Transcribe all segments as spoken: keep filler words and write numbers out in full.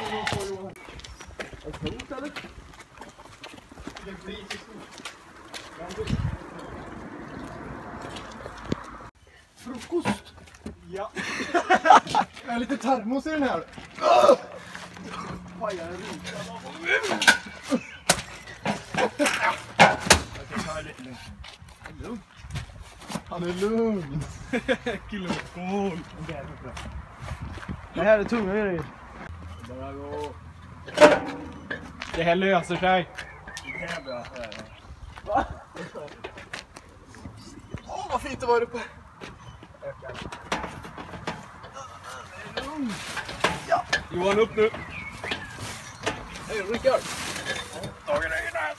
Frukost. Ja. Jag har lite termos i den här. Pajar en ruta. Han är lugn. Killen är cool. Det här är tunga grejer. Bara gå. Det här löser sig. Det här blir affär. Va? Åh, vad fint det var uppe. Ökar. Ja. Johan, upp nu. Hej, Rickard. Tagen är där.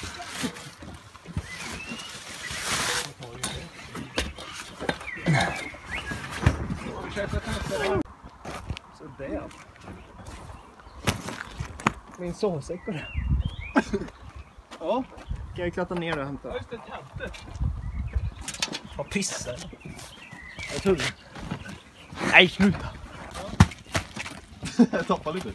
Så där. Min sovsäck på det. Ja. Kan jag klatta ner och hämta? Ja, just det, kanter. Vad pissar. Jag tror det. Nej, sluta. Jag tappar lite.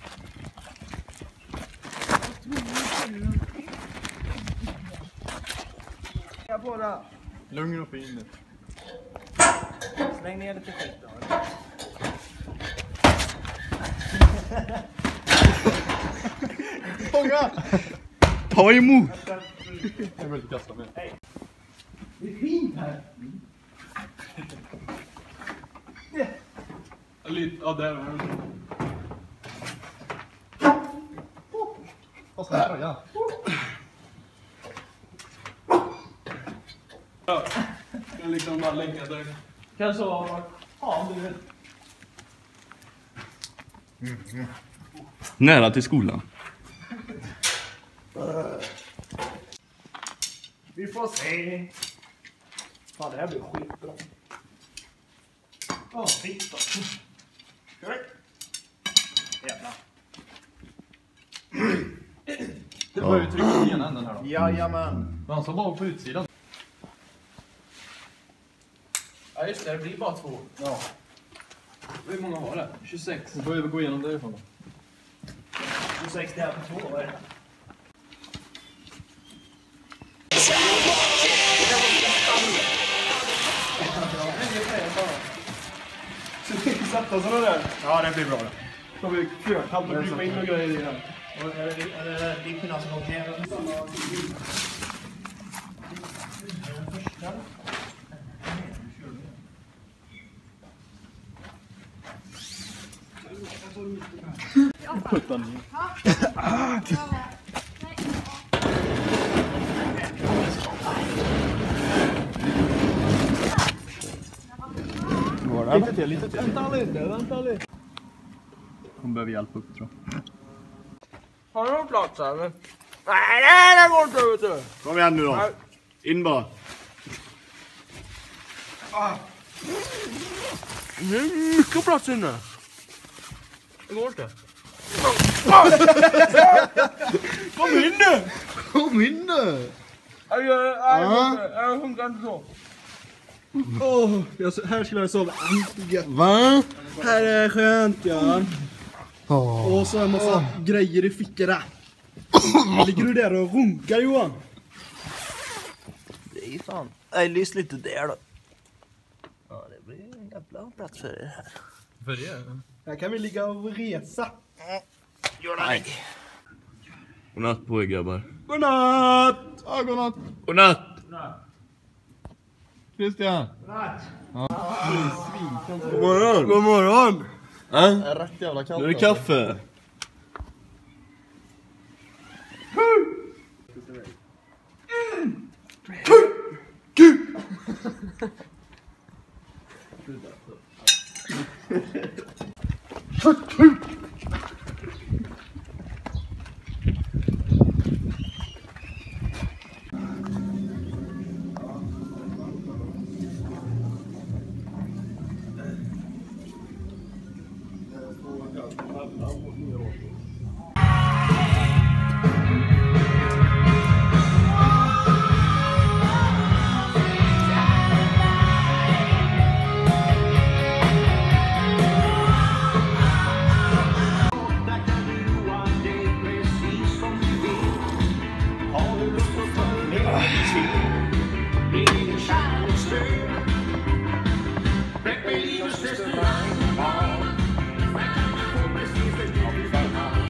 Jag bara. Lugn och fin. Släng ner lite skit då. Fånga! Ta emot! Jag vill inte kasta med. Hey. Det är fint här. Mm. Yeah. Lite, ja där var det. Vad ska jag göra? Ja, jag kan liksom bara lägga där. Kanske var ja, du vet. Mm, mm. Nära till skolan. Vi får se. Fan, det här blir skitbra. Ja, skit då. Jävlar. Det var ju trycka i ena änden här då. Jajamän. Men så bara på utsidan. Ja just det, det blir bara två. Ja. Hur många var det? tjugosex. Då börjar vi gå igenom därifrån då. tjugosex det här på två, vad är det? Så det är sätta sådana där. Ja, det blir bra det. Så vi fyrkant och bryta in och grejer i det här. Och är det dippen som åker ner? Puttan ner. Lite till, lite till. Vänta lite, vänta lite. Hon behöver hjälp upp, tror jag. Har du någon plats här? Nej, nej, det går inte ut du. Kom igen nu då. Nej. In bara. Ah. Det är mycket plats inne. Det går inte. Kom in nu! Kom in nu! Jag, jag, jag, jag funkar inte så. Oh, jag, här skulle jag sova. Va? Här är skönt, ja. Oh. Och så en massa oh. grejer i fickorna. Ligger du där och runkar, Johan? Det är fan. Jag lyssnar lite där då. Ja, det blir en jävla plats för det här. För det? Här kan vi ligga och resa. Nej. Godnatt på er grabbar. Godnatt! Ja, godnatt. Godnatt. Godnatt. Christian. Godnatt. Ja. God morgon. God morgon. Ja? Det är rätt jävla kallt. Nu är det kaffe. stay. Make believe it's just